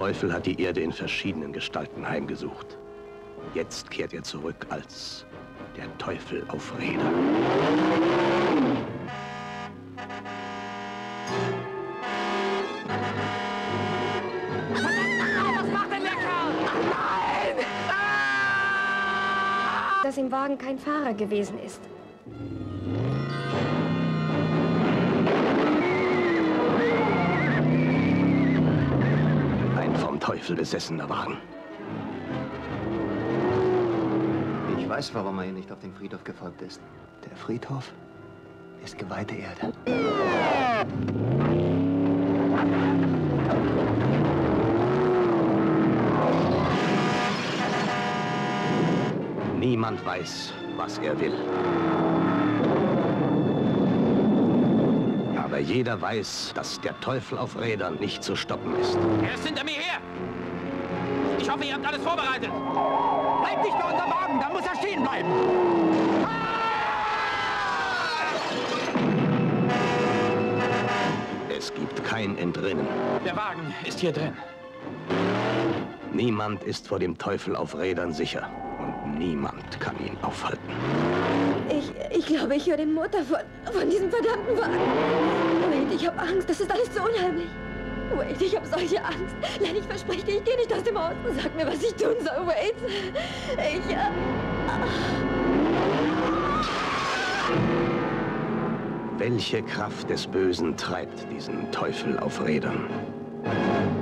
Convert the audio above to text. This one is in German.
Teufel hat die Erde in verschiedenen Gestalten heimgesucht. Jetzt kehrt er zurück als der Teufel auf Rädern. Was macht denn der Kerl? Nein! Dass im Wagen kein Fahrer gewesen ist. Ein vom Teufel besessener Wagen. Ich weiß, warum er hier nicht auf den Friedhof gefolgt ist. Der Friedhof ist geweihte Erde. Niemand weiß, was er will. Aber jeder weiß, dass der Teufel auf Rädern nicht zu stoppen ist. Er ist hinter mir her! Ich hoffe, ihr habt alles vorbereitet. Bleibt nicht bei unserem Wagen, dann muss er stehen bleiben. Es gibt kein Entrinnen. Der Wagen ist hier drin. Niemand ist vor dem Teufel auf Rädern sicher. Und niemand kann ihn aufhalten. Ich glaube, ich höre den Motor von diesem verdammten Wagen. Wade, ich habe Angst. Das ist alles so unheimlich. Wade, ich habe solche Angst. Len, ich verspreche dir, ich gehe nicht aus dem Haus. Sag mir, was ich tun soll, Wade. Welche Kraft des Bösen treibt diesen Teufel auf Rädern?